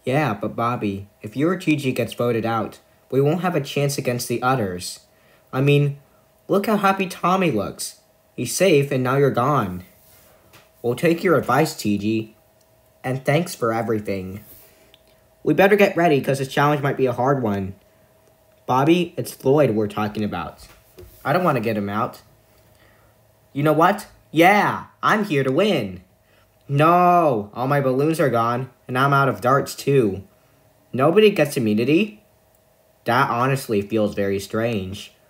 Yeah, but Bobby, if your TG gets voted out, we won't have a chance against the others. I mean, look how happy Tommy looks. He's safe and now you're gone. We'll take your advice, TG. And thanks for everything. We better get ready because this challenge might be a hard one. Bobby, it's Floyd we're talking about. I don't want to get him out. You know what? Yeah, I'm here to win. No, all my balloons are gone, and I'm out of darts too. Nobody gets immunity? That honestly feels very strange.